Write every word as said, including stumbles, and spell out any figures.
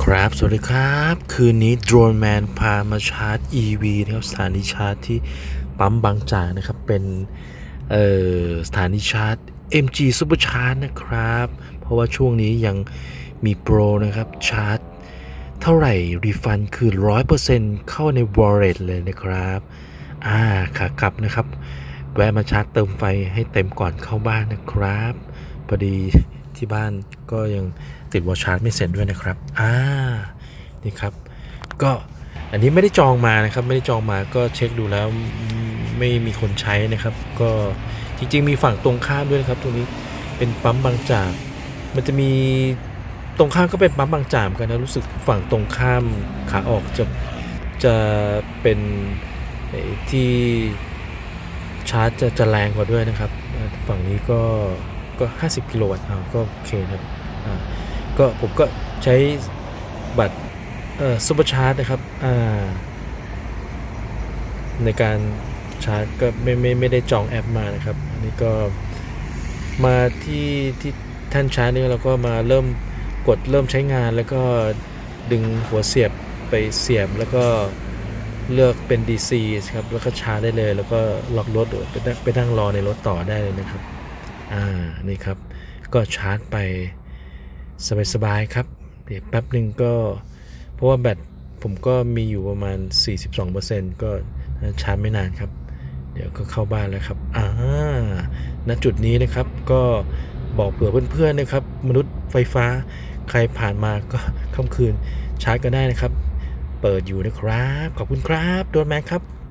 ครับสวัสดีครับคืนนี้โดรนแมนพามาชาร์จ อี วี นะครับสถานีชาร์จที่ปั๊มบางจากนะครับเป็นเอ่อสถานีชาร์จ เอ็ม จี Super Charge นะครับเพราะว่าช่วงนี้ยังมีโปรนะครับชาร์จเท่าไหร่รีฟันคือ หนึ่งร้อยเปอร์เซ็นต์ เข้าใน Wallet เลยนะครับอ่าขากลับนะครับแวะมาชาร์จเติมไฟให้เต็มก่อนเข้าบ้านนะครับพอดีที่บ้านก็ยังติดวอลชาร์จไม่เสร็จด้วยนะครับอ่านี่ครับก็อันนี้ไม่ได้จองมานะครับไม่ได้จองมาก็เช็คดูแล้วไม่มีคนใช้นะครับก็จริงๆมีฝั่งตรงข้ามด้วยนะครับตรงนี้เป็นปั๊มบางจากมันจะมีตรงข้ามก็เป็นปั๊มบางจากกันนะรู้สึกฝั่งตรงข้ามขาออกจะจะเป็นที่ชาร์จจะจะแรงกว่าด้วยนะครับฝั่งนี้ก็ก็ห้าสิบกิโลวัตต์เอาก็โอเคนะครับอ่าก็ผมก็ใช้บัตรเอ่อซุปเปอร์ชาร์จนะครับอ่าในการชาร์จก็ไม่ไม่ไม่ได้จองแอปมานะครับอันนี้ก็มาที่ที่แท่นชาร์จนี่เราก็มาเริ่มกดเริ่มใช้งานแล้วก็ดึงหัวเสียบไปเสียบแล้วก็เลือกเป็น ดี ซี ครับแล้วก็ชาร์จได้เลยแล้วก็ล็อกรถไปนั่งไปนั่งรอในรถต่อได้เลยนะครับอ่านี่ครับก็ชาร์จไปสบายๆครับเดี๋ยวแป๊บหนึ่งก็เพราะว่าแบตผมก็มีอยู่ประมาณ สี่สิบสองเปอร์เซ็นต์ ก็ชาร์จไม่นานครับเดี๋ยวก็เข้าบ้านแล้วครับอ่าณจุดนี้นะครับก็บอกเผื่อเพื่อนๆนะครับมนุษย์ไฟฟ้าใครผ่านมาก็ค่ำคืนชาร์จก็ได้นะครับเปิดอยู่นะครับขอบคุณครับโดนแมนครับ